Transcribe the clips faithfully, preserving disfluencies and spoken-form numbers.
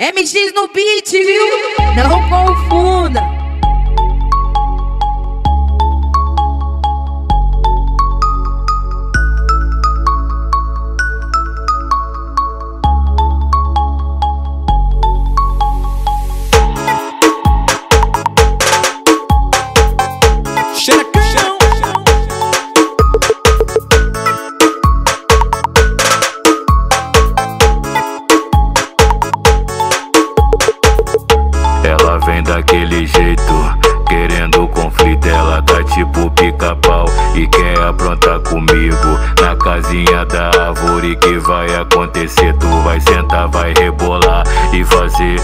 M X no beat, viu? Não confunda. Ela vem daquele jeito, querendo conflito. Ela tá tipo pica-pau e quer aprontar comigo. Na casinha da árvore que vai acontecer. Tu vai sentar, vai rebolar e fazer.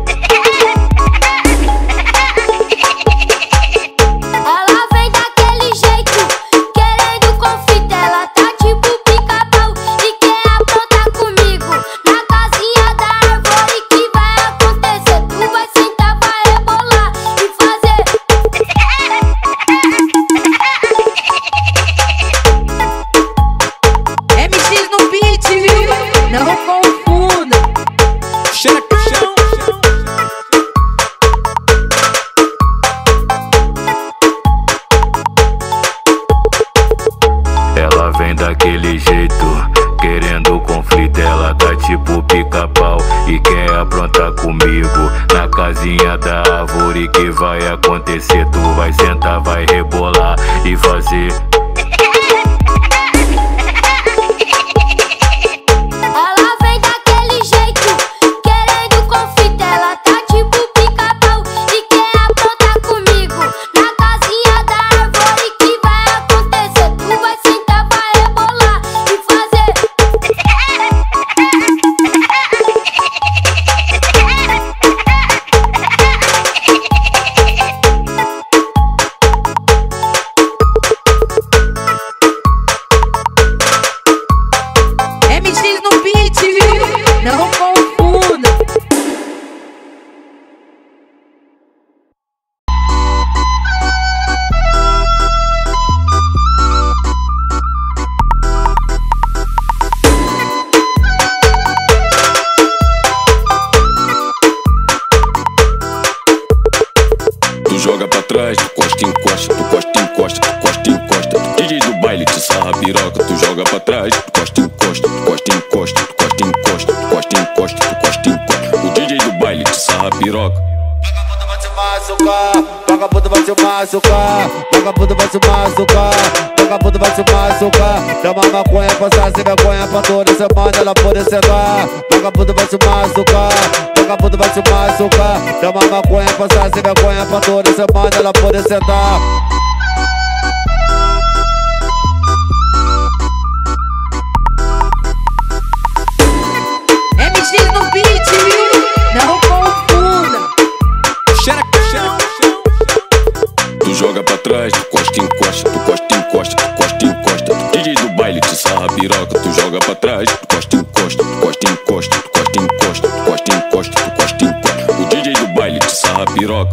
Ela vem daquele jeito, querendo conflito. Ela tá tipo pica-pau e quer aprontar comigo. Na casinha da árvore que vai acontecer. Tu vai sentar, vai rebolar e fazer. Não confunda. Tu joga pra trás, tu costa e encosta, tu costa e encosta, tu costa e encosta. Tu D J do baile te sarra a piroca. Tu joga pra trás, tu costa e encosta, tu costa e encosta, tu costa e encosta, tu costa e encosta, tu costa e encosta. O D J do baile te sarra a piroca. Vagabundo vai se machucar, vagabundo vai se machucar, vagabundo vai se machucar. Chama a maconha, passar sem vergonha pra toda semana ela poder sentar. Vagabundo vai se machucar, vagabundo vai se machucar. Chama a maconha, passar sem vergonha pra toda semana ela poder sentar. M X no beat, viu? Não confunda. Tu joga pra trás, tu costa e encosta, tu costa e encosta, tu costa e encosta. Tu D J do baile te sarra a piroca. Tu joga pra trás, tu costa e encosta, tu costa e encosta, tu costa e encosta, tu costa e encosta, tu costa e encosta. O D J do baile te sarra a piroca.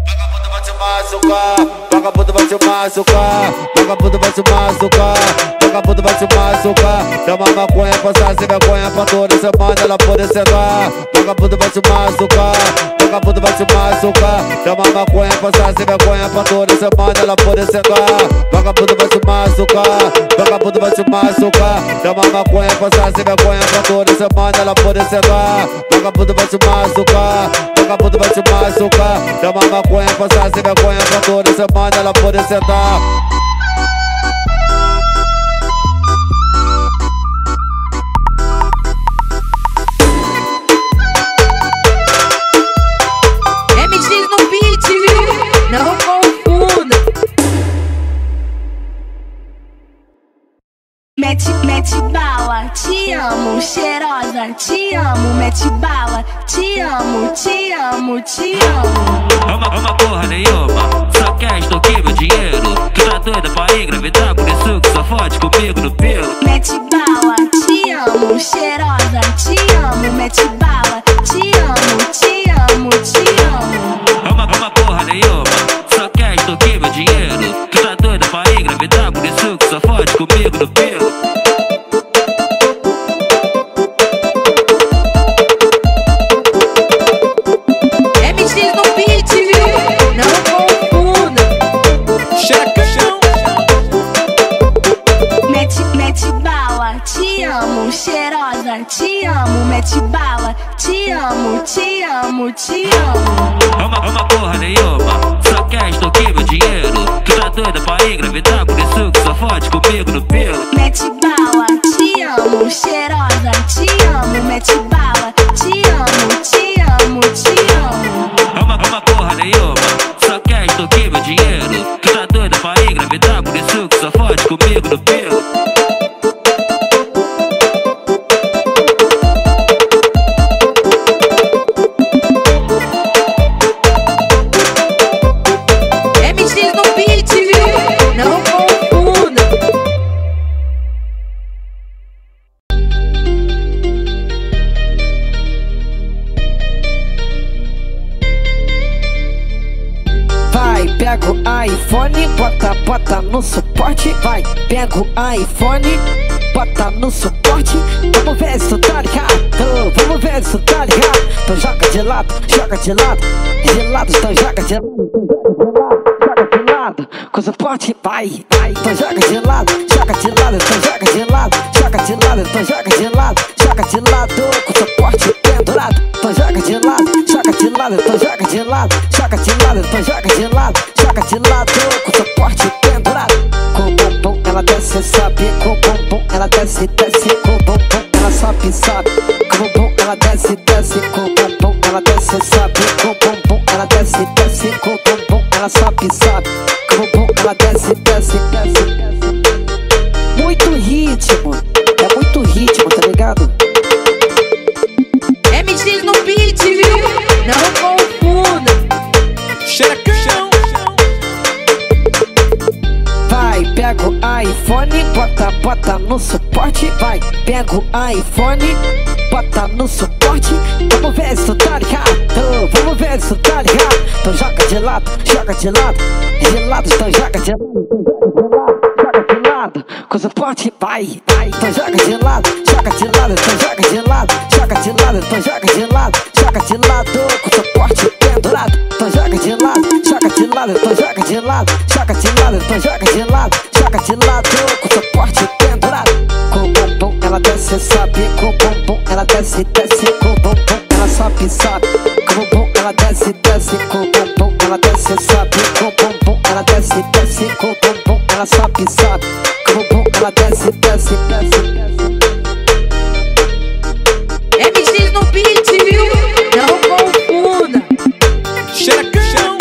Vagabundo vai se machucar, vagabundo vai se machucar, vagabundo vai se machucar. Chama a maconha, passar sem vergonha pra toda semana ela poder sentar. Vagabundo vai se machucar, vagabundo vai se machucar. Chama a maconha, passar sem vergonha pra toda semana ela poder sentar. Vagabundo vai se machucar, vagabundo vai se machucar. Chama a maconha, passar sem vergonha pra toda semana ela poder sentar. Vagabundo vai se machucar, vagabundo vai se machucar. Chama a maconha, passar sem vergonha pra toda semana ela poder sentar. M X no beat, viu? Não confunda. Mete, mete bala, te amo, cheirosa, te amo, mete bala, te amo, te amo, te amo. É uma, é uma porra nenhuma, só quer extorquir meu dinheiro. Tu tá doida pra engravidar, por isso que só fode comigo no pelo. Mete bala, te amo, cheirosa, te amo, mete bala, te amo, te amo, te amo. É uma, é uma porra nenhuma, só quer extorquir meu dinheiro. Tu tá doida pra engravidar, por isso que só fode comigo no pelo. te amo, te amo. É uma, é uma porra nenhuma, só quer extorquir meu dinheiro. Tu tá doida pra engravidar, por isso que só fode comigo no pelo. Mete bala, te amo, cheirosa, te amo. Mete bala, te amo, te amo, te amo. É uma, é uma porra nenhuma, só quer extorquir meu dinheiro. Tu tá doida pra engravidar, por isso que só fode comigo no pelo. Pega o iPhone, bota, bota no suporte. Vai, pega o iPhone, bota no suporte. Vamos ver se tu tá ligado, vamos ver se tu tá ligado. Então joga de lado, joga de lado, de lado, então joga de lado, joga de lado, com o suporte, vai, vai. Então joga de lado, joga de lado, então joga de lado, joga de lado, então joga de lado, joga de lado, com o suporte pendurado. Então joga de lado, joga de lado, então joga de lado, joga de lado, então joga de lado, joga de lado, com o suporte pendurado. Com o bumbum ela desce, sobe, com o bumbum ela desce, desce, com o bumbum ela sobe, sobe, com o bumbum ela desce, desce, com o bumbum ela desce, sobe, com o bumbum ela desce, desce, com o bumbum ela sobe, sobe, com o bumbum ela desce, desce, desce, desce. Muito ritmo, é muito ritmo, tá ligado? M X no beat, viu? Não confunda. Xerecão. Vai, pega o iPhone, bota, bota no suporte. Vai, pega o iPhone, bota no suporte. Vamos ver se tu tá ligado, vamos ver se tu tá ligado. Então joga de lado, joga de lado, de lado, então joga de lado, joga de lado, com o suporte, vai, vai. Então joga de lado, joga de lado, então joga de lado, joga de lado, então joga de lado, joga de lado, com o suporte pendurado. Então joga de lado, joga de lado, então joga de lado, joga de lado, então joga de lado, joga de lado, com o suporte pendurado. Com o bumbum ela desce, sobe, com o bumbum ela desce, desce, com o bumbum ela sobe, sobe, com o bumbum ela desce, desce, com o bumbum ela desce, sobe, com o bumbum ela desce, desce, com o bumbum ela sobe, sobe, com o bumbum ela desce, desce, desce, desce. M X no beat, viu? Não confunda. Xerecão.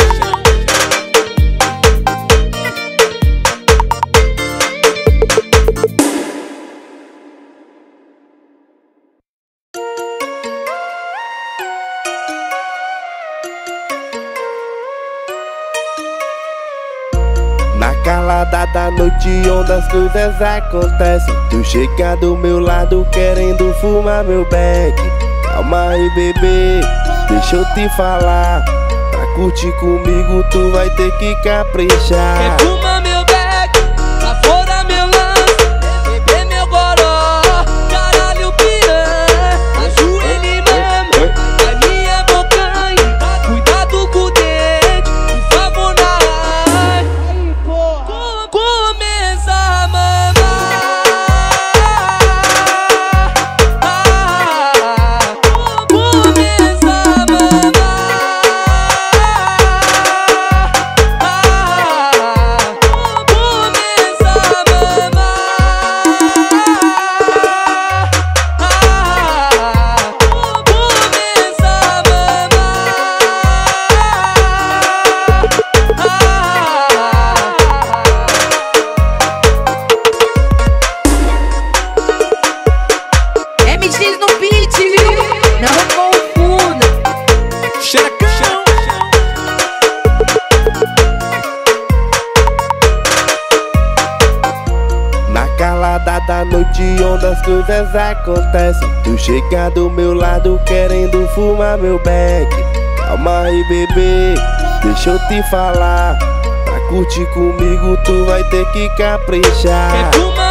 Na calada da noite onde as coisas acontecem, tu chega do meu lado querendo fumar meu beck. Calma aí, bebê, deixa eu te falar. Pra curtir comigo tu vai ter que caprichar. Quer fumar meu beck, pra fora meu lance, beber meu goró, caralho piranha, ajoelhe mesmo, a minha bocanha, cuidado com o dente, por favor na ai. Começa a mamar, ah, começa a mamar, ah, começa a mamar, ah, começa a M X no beat, viu? Não confunda. Xerecão. Na calada da noite onde as coisas acontecem, tu chega do meu lado querendo fumar meu beck. Calma aí, bebê, deixa eu te falar. Pra curtir comigo tu vai ter que caprichar. Quer fumar